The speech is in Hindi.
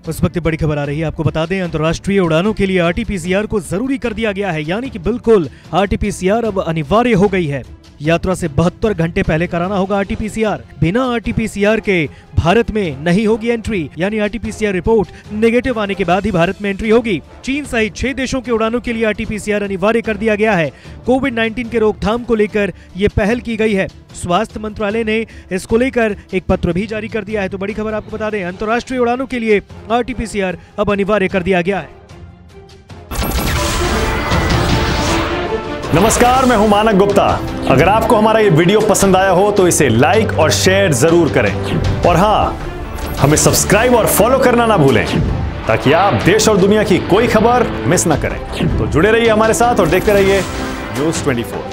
उस वक्त बड़ी खबर आ रही है, आपको बता दें अंतर्राष्ट्रीय उड़ानों के लिए आरटीपीसीआर को जरूरी कर दिया गया है, यानी कि बिल्कुल आरटीपीसीआर अब अनिवार्य हो गई है। यात्रा से 72 घंटे पहले कराना होगा आरटीपीसीआर। बिना आरटीपीसीआर के भारत में नहीं होगी एंट्री, यानी आरटीपीसीआर रिपोर्ट नेगेटिव आने के बाद ही भारत में एंट्री होगी। चीन सहित 6 देशों के उड़ानों के लिए आरटीपीसीआर अनिवार्य कर दिया गया है। कोविड-19 के रोकथाम को लेकर ये पहल की गई है। स्वास्थ्य मंत्रालय ने इसको लेकर एक पत्र भी जारी कर दिया है। तो बड़ी खबर आपको बता दें, अंतर्राष्ट्रीय उड़ानों के लिए आरटीपीसीआर अब अनिवार्य कर दिया गया है। नमस्कार, मैं हूं मानक गुप्ता। अगर आपको हमारा ये वीडियो पसंद आया हो तो इसे लाइक और शेयर जरूर करें, और हां, हमें सब्सक्राइब और फॉलो करना ना भूलें ताकि आप देश और दुनिया की कोई खबर मिस ना करें। तो जुड़े रहिए हमारे साथ और देखते रहिए न्यूज़ 24।